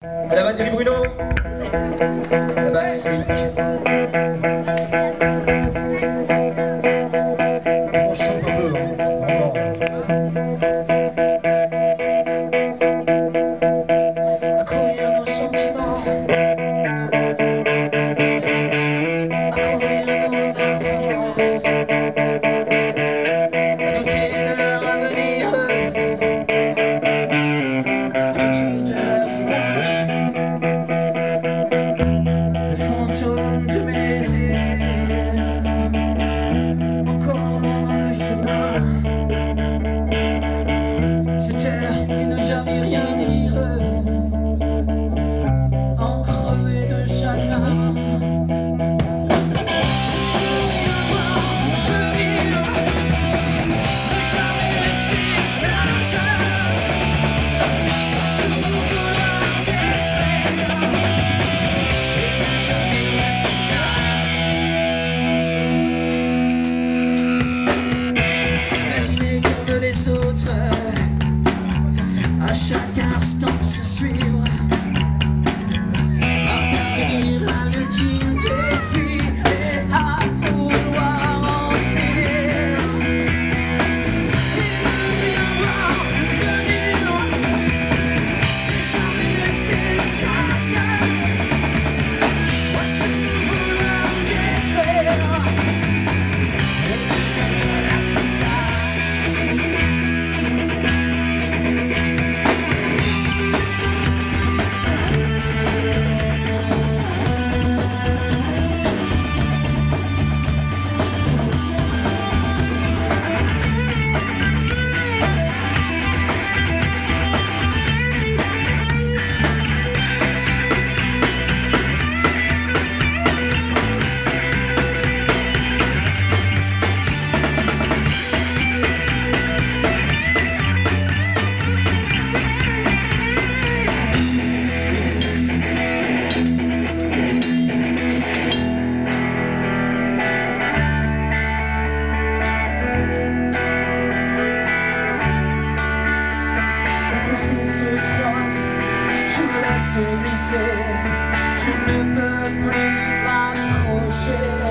Là-bas Thierry Bruno. Là-bas c'est Smic. On chauffe un peu, hein. Encore. À courir nos sentiments, à courir nos apparences, à douter de leur avenir, à douter de leurs images. Le fantôme de mes désirs, encore loin le chemin. Se taire et ne jamais rien dire, en crever de chagrin. S'imaginer comme les autres, à chaque instant se suivre, à parvenir à l'ultime défi et à vouloir en finir. Il ne rien voir venir, ne jamais rester sage, tout vouloir détruire et ne jamais rester sage. S'ils se croisent, je me laisse glisser, je ne peux plus m'accrocher.